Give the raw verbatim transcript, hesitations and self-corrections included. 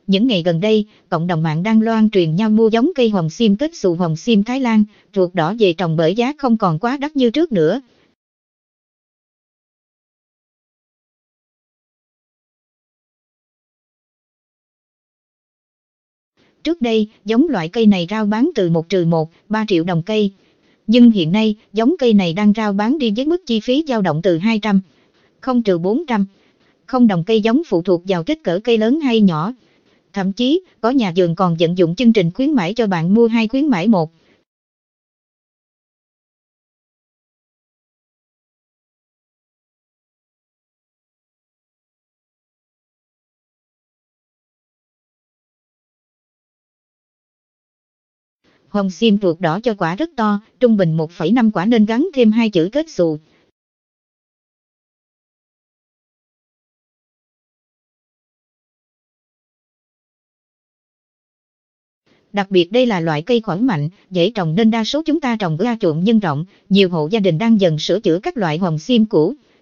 Những ngày gần đây, cộng đồng mạng đang loan truyền nhau mua giống cây hồng xiêm kết xù hồng xiêm Thái Lan, ruột đỏ về trồng bởi giá không còn quá đắt như trước nữa. Trước đây, giống loại cây này rao bán từ một trừ một, ba triệu đồng cây. Nhưng hiện nay, giống cây này đang rao bán đi với mức chi phí dao động từ hai trăm, không trừ bốn trăm, không đồng cây giống phụ thuộc vào kích cỡ cây lớn hay nhỏ. Thậm chí, có nhà vườn còn vận dụng chương trình khuyến mãi cho bạn mua hai khuyến mãi một. Hồng xiêm ruột đỏ cho quả rất to, trung bình một phẩy năm quả nên gắn thêm hai chữ kết xù. Đặc biệt đây là loại cây khỏe mạnh, dễ trồng nên đa số chúng ta trồng ra chuộng nhân rộng, nhiều hộ gia đình đang dần sửa chữa các loại hồng xiêm cũ.